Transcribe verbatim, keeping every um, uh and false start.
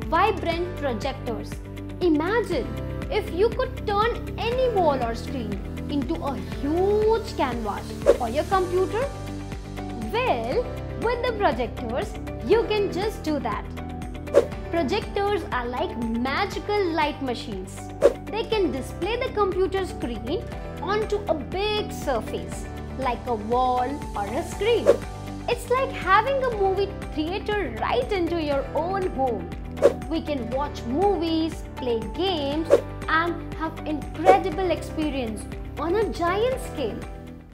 vibrant projectors. Imagine if you could turn any wall or screen into a huge canvas for your computer. Well, with the projectors, you can just do that. Projectors are like magical light machines. They can display the computer screen onto a big surface, like a wall or a screen. It's like having a movie theater right into your own home. We can watch movies, play games, and have incredible experience on a giant scale.